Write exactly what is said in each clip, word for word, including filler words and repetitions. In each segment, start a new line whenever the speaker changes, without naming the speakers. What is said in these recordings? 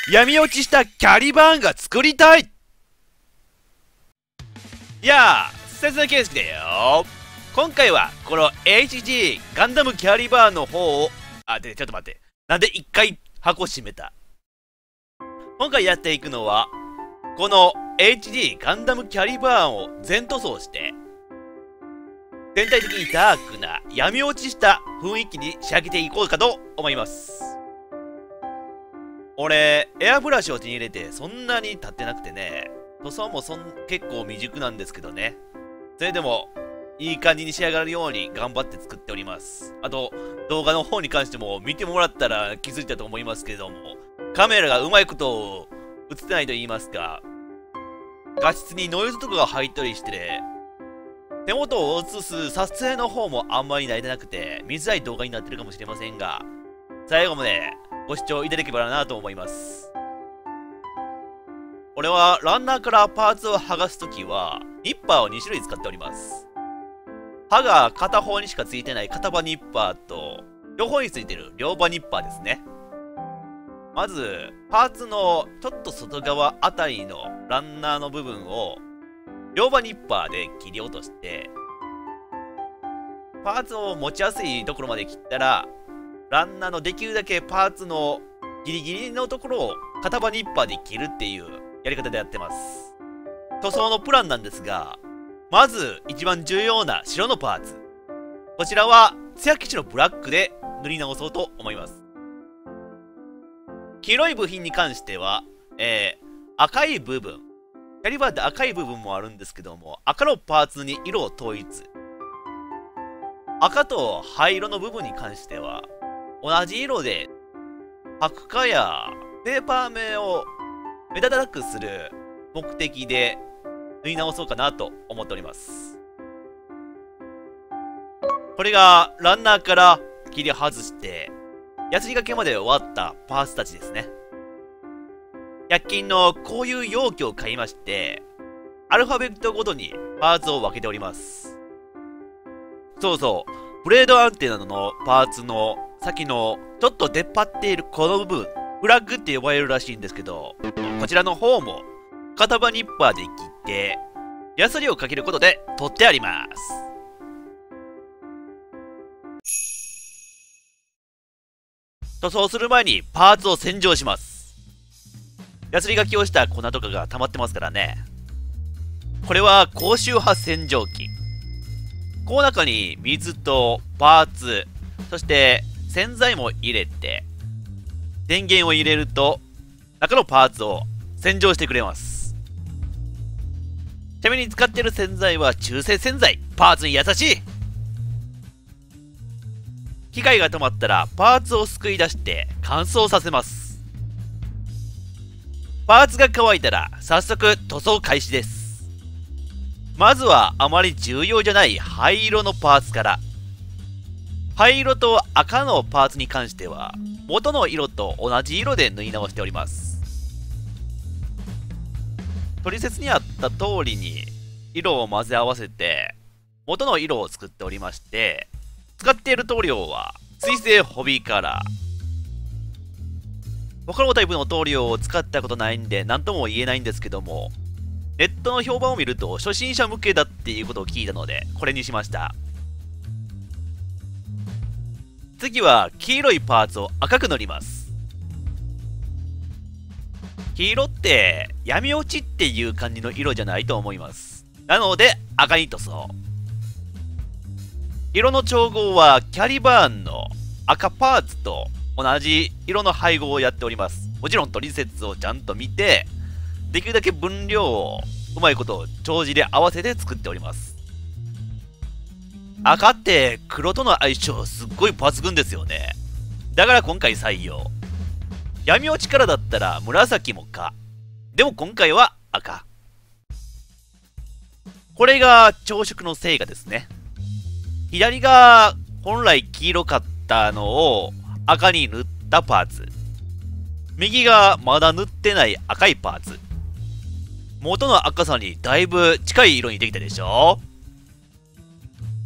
闇落ちしたキャリバーンが作りたい。いやあ、説明形式だよ。今回はこの エイチジー ガンダムキャリバーンの方を、あ、で、ちょっと待って。なんで一回箱閉めた？今回やっていくのは、この エイチジー ガンダムキャリバーンを全塗装して、全体的にダークな闇落ちした雰囲気に仕上げていこうかと思います。俺、エアブラシを手に入れてそんなに経ってなくてね、塗装もそん結構未熟なんですけどね。それでも、いい感じに仕上がるように頑張って作っております。あと、動画の方に関しても見てもらったら気づいたと思いますけども、カメラがうまいこと映ってないと言いますか、画質にノイズとかが入ったりしてね、手元を映す撮影の方もあんまり慣れてなくて、見づらい動画になってるかもしれませんが、最後までご視聴いただければなと思います。俺はランナーからパーツを剥がすときは、ニッパーをに種類使っております。刃が片方にしかついてない片刃ニッパーと、両方についてる両刃ニッパーですね。まず、パーツのちょっと外側あたりのランナーの部分を、両刃ニッパーで切り落として、パーツを持ちやすいところまで切ったら、ランナーのできるだけパーツのギリギリのところを片刃ニッパーで切るっていうやり方でやってます。塗装のプランなんですが、まず一番重要な白のパーツ。こちらはツヤ消しのブラックで塗り直そうと思います。黄色い部品に関しては、えー、赤い部分。キャリバーって赤い部分もあるんですけども、赤のパーツに色を統一。赤と灰色の部分に関しては、同じ色で白化やペーパー目を目立たなくする目的で塗り直そうかなと思っております。これがランナーから切り外してヤスリ掛けまで終わったパーツたちですね。ひゃく均のこういう容器を買いまして、アルファベットごとにパーツを分けております。そうそう、ブレードアンテナのパーツの先のちょっと出っ張っているこの部分、フラッグって呼ばれるらしいんですけど、こちらの方も片刃ニッパーで切って、ヤスリをかけることで取ってあります。塗装する前にパーツを洗浄します。ヤスリがきをした粉とかが溜まってますからね。これは高周波洗浄機。この中に水とパーツ、そして洗剤も入れて、電源を入れると中のパーツを洗浄してくれます。ちなみに使っている洗剤は中性洗剤。パーツに優しい。機械が止まったらパーツをすくい出して乾燥させます。パーツが乾いたら早速塗装開始です。まずはあまり重要じゃない灰色のパーツから。灰色と赤のパーツに関しては元の色と同じ色で縫い直しております。取説にあった通りに色を混ぜ合わせて元の色を作っておりまして、使っている塗料は水性ホビーカラー。他のタイプの塗料を使ったことないんで何とも言えないんですけども、ネットの評判を見ると初心者向けだっていうことを聞いたのでこれにしました。次は黄色いパーツを赤く塗ります。黄色って闇落ちっていう感じの色じゃないと思います。なので赤に塗装。色の調合はキャリバーンの赤パーツと同じ色の配合をやっております。もちろん取説をちゃんと見て、できるだけ分量をうまいことを帳尻で合わせて作っております。赤って黒との相性すっごい抜群ですよね。だから今回採用。闇落ちからだったら紫もか。でも今回は赤。これが調色の成果ですね。左が本来黄色かったのを赤に塗ったパーツ。右がまだ塗ってない赤いパーツ。元の赤さにだいぶ近い色にできたでしょ。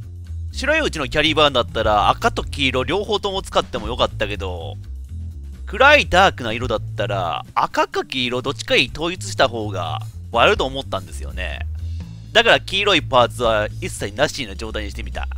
白いうちのキャリバーンだったら赤と黄色両方とも使ってもよかったけど、 暗いダークな色だったら赤か黄色どっちかに統一した方が映えると思ったんですよね。だから黄色いパーツは一切なしの状態にしてみた。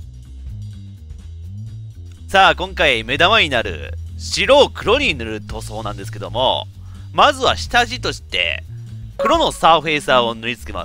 さあ今回目玉になる白を黒に塗る塗装なんですけども、まずは下地として黒のサーフェイサーを塗りつけます。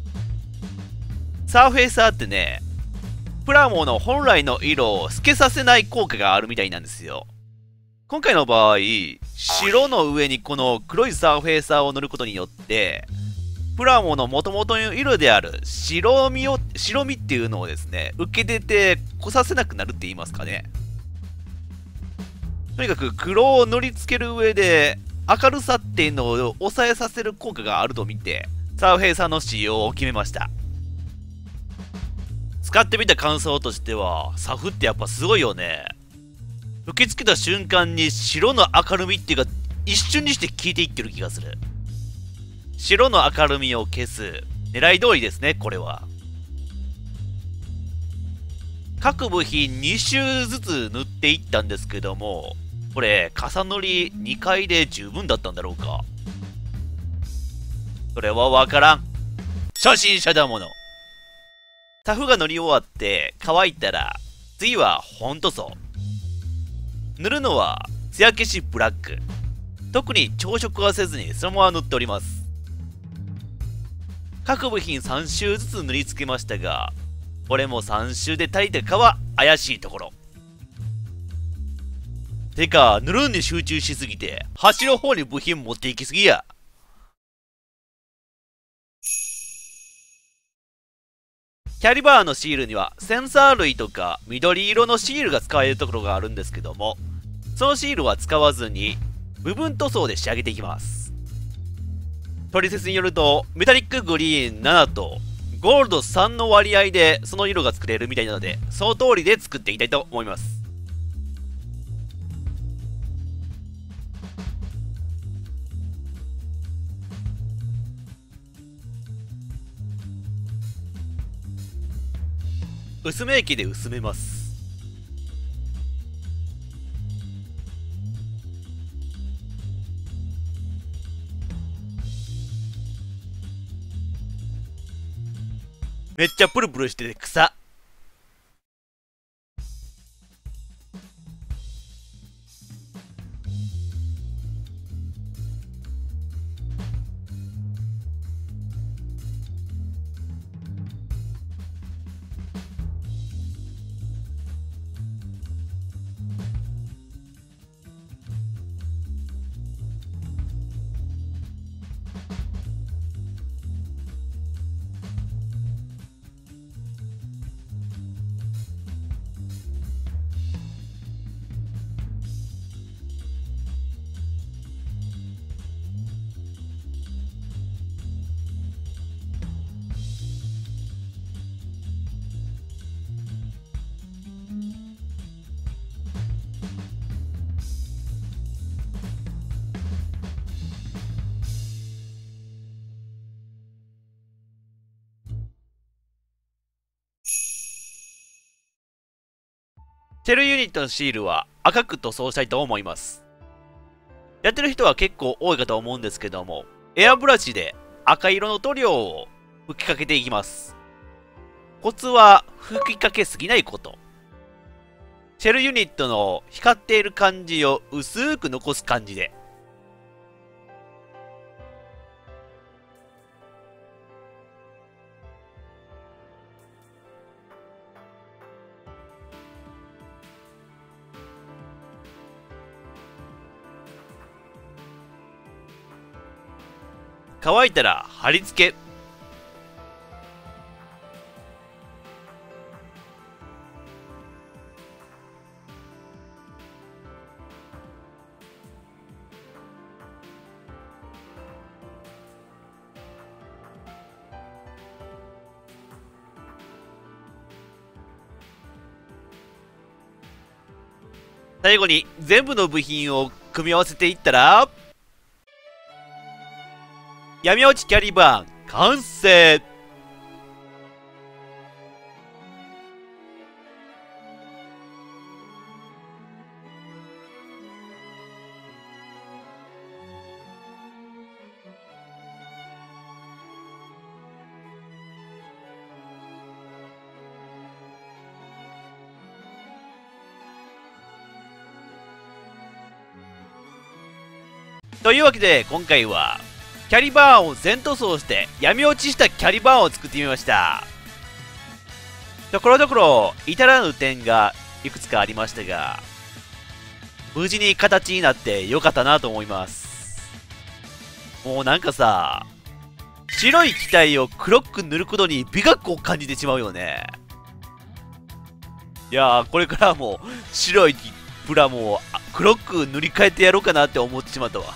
サーフェイサーってね、プラモの本来の色を透けさせない効果があるみたいなんですよ。今回の場合、白の上にこの黒いサーフェイサーを塗ることによって、プラモの元々の色である白みを、白みっていうのをですね、受け出てこさせなくなるって言いますかね。とにかく黒を塗りつける上で、明るさっていうのを抑えさせる効果があると見て、サーフェイサーの使用を決めました。使ってみた感想としては、サフってやっぱすごいよね。受け付けた瞬間に白の明るみっていうか一瞬にして消えていってる気がする。白の明るみを消す。狙い通りですね、これは。各部品に周ずつ塗っていったんですけども、これ重塗りにかいで十分だったんだろうか。それはわからん。初心者だもの。タフが塗り終わって乾いたら、次は本塗装。塗るのは艶消しブラック。特に調色はせずにそのまま塗っております。各部品さん周ずつ塗りつけましたが、これもさん周で足りたかは怪しいところ。てか、塗るんに集中しすぎて、端の方に部品持っていきすぎや。キャリバーのシールにはセンサー類とか緑色のシールが使えるところがあるんですけども、そのシールは使わずに部分塗装で仕上げていきます。取説によるとメタリックグリーンななとゴールドさんの割合でその色が作れるみたいなので、その通りで作っていきたいと思います。薄め液で薄めます。めっちゃプルプルしてて草。シェルユニットのシールは赤く塗装したいと思います。やってる人は結構多いかと思うんですけども、エアブラシで赤色の塗料を吹きかけていきます。コツは吹きかけすぎないこと。シェルユニットの光っている感じを薄く残す感じで。乾いたら貼り付け。最後に全部の部品を組み合わせていったら、闇落ちキャリバーン完成。 というわけで今回はキャリバーンを全塗装して闇落ちしたキャリバーンを作ってみました。ところどころ至らぬ点がいくつかありましたが、無事に形になってよかったなと思います。もうなんかさ、白い機体を黒く塗ることに美学を感じてしまうよね。いやー、これからも白いプラモを黒く塗り替えてやろうかなって思ってしまったわ。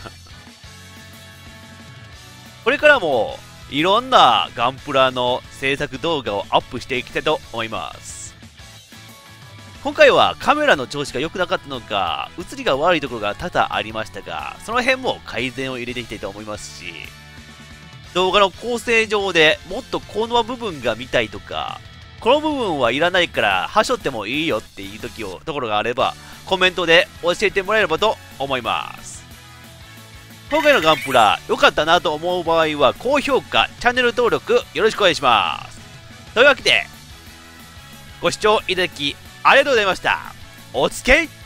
これからもいろんなガンプラの制作動画をアップしていきたいと思います。今回はカメラの調子が良くなかったのか、映りが悪いところが多々ありましたが、その辺も改善を入れていきたいと思いますし、動画の構成上でもっとこの部分が見たいとか、この部分はいらないからはしょってもいいよっていう時をところがあれば、コメントで教えてもらえればと思います。今回のガンプラ良かったなと思う場合は高評価、チャンネル登録よろしくお願いします。というわけでご視聴いただきありがとうございました。お付き合い